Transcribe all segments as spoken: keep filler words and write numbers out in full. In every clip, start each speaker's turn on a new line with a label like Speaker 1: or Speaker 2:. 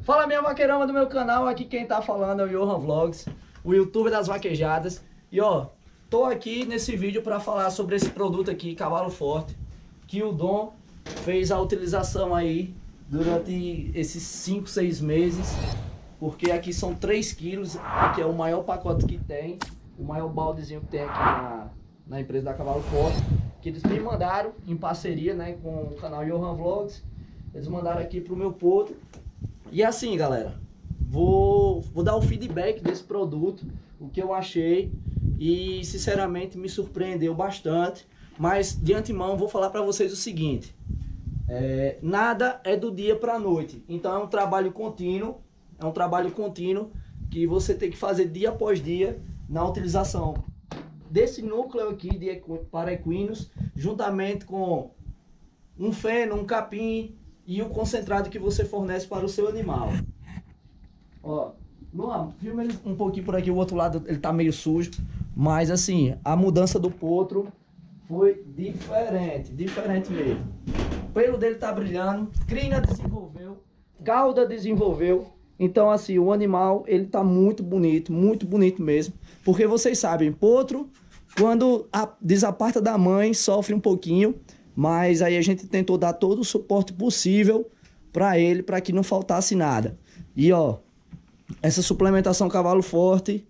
Speaker 1: Fala minha vaqueirama do meu canal, aqui quem tá falando é o Johan Vlogs, o youtuber das vaquejadas. E ó, tô aqui nesse vídeo para falar sobre esse produto aqui, Cavalo Forte, que o Dom fez a utilização aí durante esses cinco, seis meses. Porque aqui são três quilos, que é o maior pacote que tem, o maior baldezinho que tem aqui na, na empresa da Cavalo Forte, que eles me mandaram em parceria, né, com o canal Johan Vlogs. Eles mandaram aqui pro meu potro. E assim, galera, vou, vou dar o feedback desse produto, o que eu achei, e sinceramente me surpreendeu bastante. Mas de antemão vou falar para vocês o seguinte, é, nada é do dia para a noite, então é um trabalho contínuo, é um trabalho contínuo que você tem que fazer dia após dia na utilização desse núcleo aqui de equi, para equinos, juntamente com um feno, um capim e o concentrado que você fornece para o seu animal. Ó, Luan, filma ele um pouquinho por aqui, o outro lado ele tá meio sujo, mas assim, a mudança do potro foi diferente, diferente mesmo. O pelo dele tá brilhando, crina desenvolveu, cauda desenvolveu. Então assim, o animal ele tá muito bonito, muito bonito mesmo. Porque vocês sabem, potro, quando a, desaparta da mãe, sofre um pouquinho. Mas aí a gente tentou dar todo o suporte possível para ele, para que não faltasse nada. E ó, essa suplementação Cavalo Forte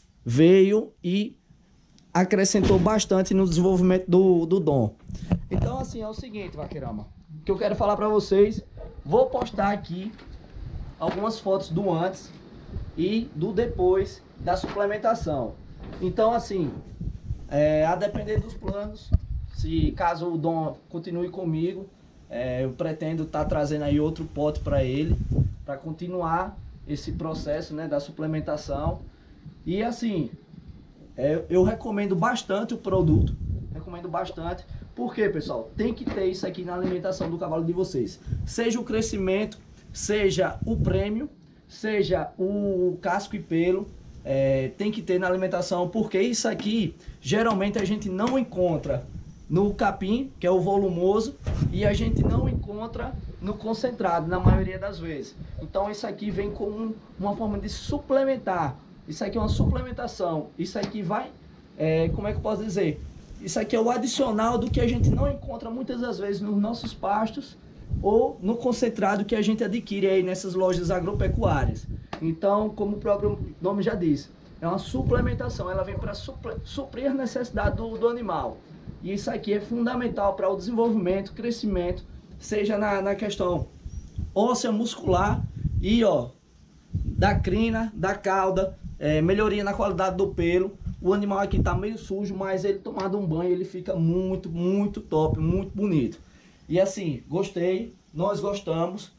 Speaker 1: veio e acrescentou bastante no desenvolvimento do, do Dom. Então assim, é o seguinte, vaqueirama, que eu quero falar para vocês. Vou postar aqui algumas fotos do antes e do depois da suplementação. Então assim, é, a depender dos planos, se caso o Dom continue comigo, é, eu pretendo estar tá trazendo aí outro pote para ele, para continuar esse processo, né, da suplementação. E assim, é, eu recomendo bastante o produto, recomendo bastante, porque pessoal, tem que ter isso aqui na alimentação do cavalo de vocês. Seja o crescimento, seja o prêmio, seja o casco e pelo, é, tem que ter na alimentação, porque isso aqui geralmente a gente não encontra no capim, que é o volumoso, e a gente não encontra no concentrado, na maioria das vezes. Então isso aqui vem com uma forma de suplementar. Isso aqui é uma suplementação. Isso aqui vai, é, como é que eu posso dizer? Isso aqui é o adicional do que a gente não encontra muitas das vezes nos nossos pastos ou no concentrado que a gente adquire aí nessas lojas agropecuárias. Então, como o próprio nome já diz, é uma suplementação. Ela vem para suprir a necessidade do, do animal. E isso aqui é fundamental para o desenvolvimento, crescimento, seja na, na questão óssea, muscular e ó, da crina, da cauda, é, melhoria na qualidade do pelo. O animal aqui está meio sujo, mas ele tomado um banho, ele fica muito, muito top, muito bonito. E assim, gostei, nós gostamos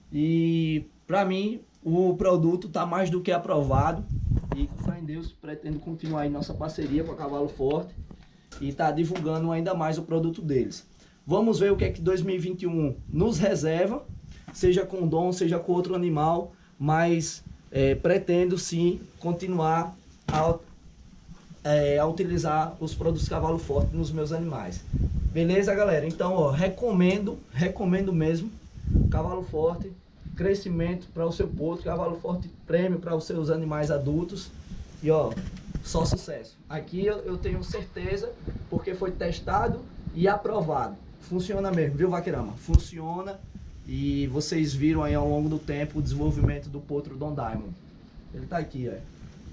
Speaker 1: e para mim o produto está mais do que aprovado. E com fé em Deus, pretendo continuar aí nossa parceria com a Cavalo Forte e tá divulgando ainda mais o produto deles. Vamos ver o que é que dois mil e vinte e um nos reserva, seja com o Dom, seja com outro animal, mas é, pretendo sim continuar a, é, a utilizar os produtos Cavalo Forte nos meus animais. Beleza, galera? Então, ó, recomendo, recomendo mesmo, Cavalo Forte, crescimento para o seu potro, Cavalo Forte prêmio para os seus animais adultos. E ó, só sucesso. Aqui eu, eu tenho certeza, porque foi testado e aprovado. Funciona mesmo, viu, vaqueirama? Funciona. E vocês viram aí ao longo do tempo o desenvolvimento do potro Don Diamond. Ele tá aqui, ó,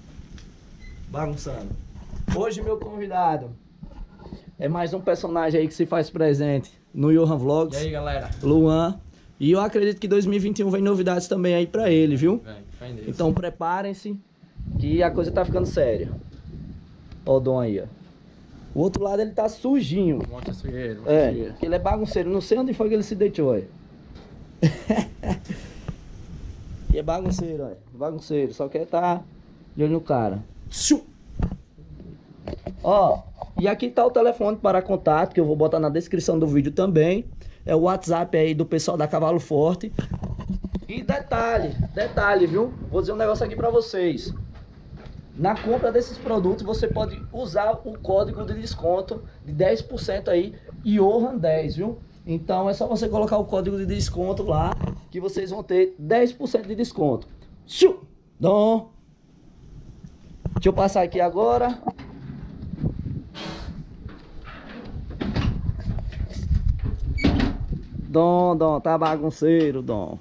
Speaker 1: bagunçando. Hoje meu convidado é mais um personagem aí que se faz presente no Johan Vlogs.
Speaker 2: E aí, galera?
Speaker 1: Luan. E eu acredito que dois mil e vinte e um vem novidades também aí pra ele, viu?
Speaker 2: Vem, vem
Speaker 1: então preparem-se, que a coisa tá ficando séria. Ó o Dom aí, ó. O outro lado ele tá sujinho.
Speaker 2: Monte sujeiro, monte
Speaker 1: É,
Speaker 2: sujeiro.
Speaker 1: ele é bagunceiro. Não sei onde foi que ele se deitou, aí. E é bagunceiro, ó. Bagunceiro. Só quer tá de olho no cara. Ó, e aqui tá o telefone para contato, que eu vou botar na descrição do vídeo também. É o WhatsApp aí do pessoal da Cavalo Forte. E detalhe, detalhe, viu? Vou dizer um negócio aqui pra vocês. Na compra desses produtos, você pode usar o código de desconto de dez por cento aí, Johan dez, viu? Então é só você colocar o código de desconto lá que vocês vão ter dez por cento de desconto. Xiu! Dom! Deixa eu passar aqui agora. Dom, Dom, tá bagunceiro, Dom.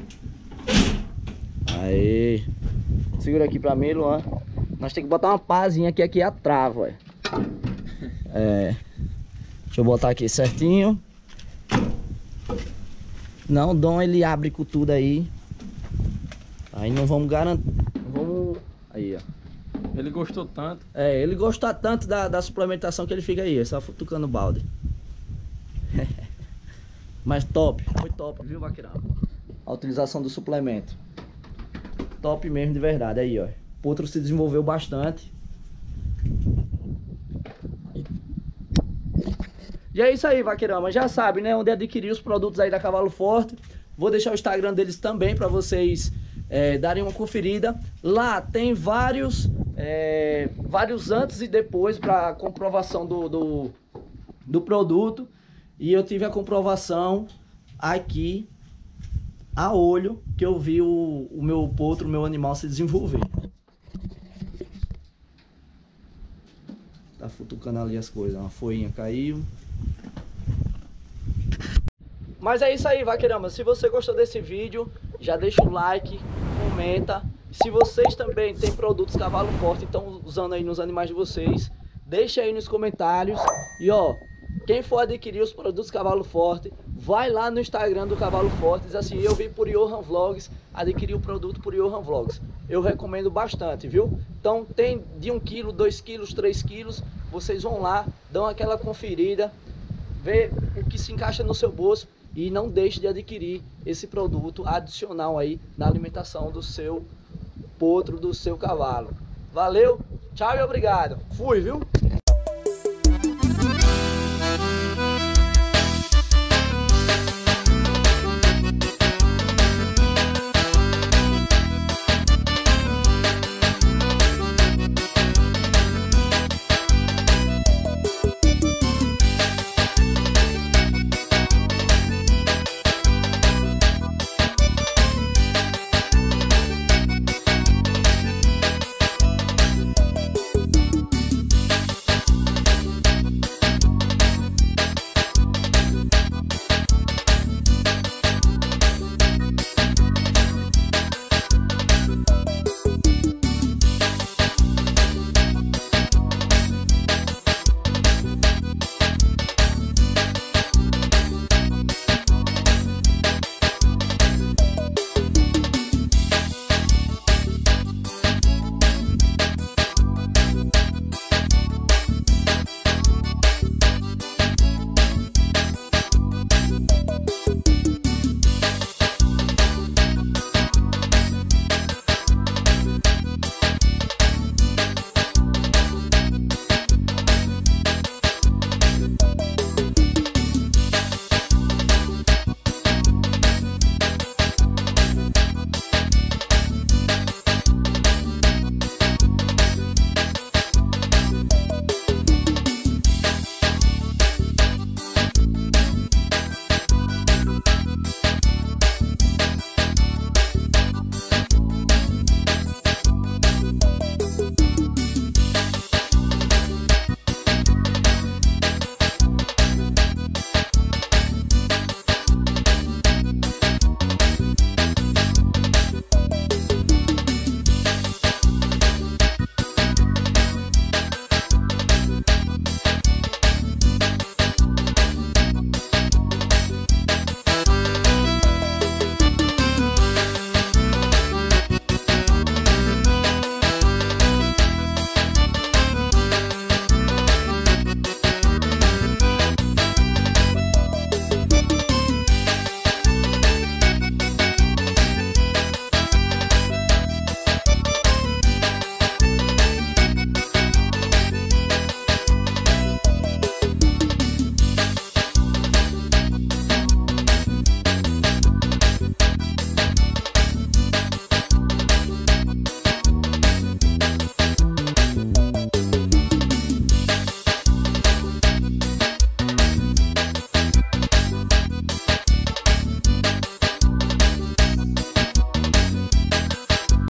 Speaker 1: Aí. Segura aqui pra mim, Luan. Nós temos que botar uma pazinha aqui, aqui a trava, é. Deixa eu botar aqui certinho. Não, o Dom ele abre com tudo aí. Aí não vamos garantir. Vamos. Aí, ó.
Speaker 2: Ele gostou tanto.
Speaker 1: É, ele gosta tanto da, da suplementação que ele fica aí, só futucando o balde. Mas top, foi top, viu, vaqueirão? A utilização do suplemento. Top mesmo, de verdade. Aí, ó. O potro se desenvolveu bastante. E é isso aí, vaqueirão. Mas já sabe, né? Onde adquirir os produtos aí da Cavalo Forte. Vou deixar o Instagram deles também para vocês é, darem uma conferida. Lá tem vários, é, vários antes e depois para comprovação do, do, do produto. E eu tive a comprovação aqui a olho que eu vi o, o meu potro, o meu animal se desenvolver. Tá futucando ali as coisas, uma folhinha caiu. Mas é isso aí, vaqueirama. Se você gostou desse vídeo, já deixa o like, comenta. Se vocês também têm produtos Cavalo Forte e estão usando aí nos animais de vocês, deixa aí nos comentários. E ó, quem for adquirir os produtos Cavalo Forte, vai lá no Instagram do Cavalo Forte, diz assim: eu vi por Johan Vlogs, adquiri o produto por Johan Vlogs. Eu recomendo bastante, viu? Então tem de um quilo, dois quilos, três quilos, vocês vão lá, dão aquela conferida, vê o que se encaixa no seu bolso e não deixe de adquirir esse produto adicional aí na alimentação do seu potro, do seu cavalo. Valeu, tchau e obrigado. Fui, viu?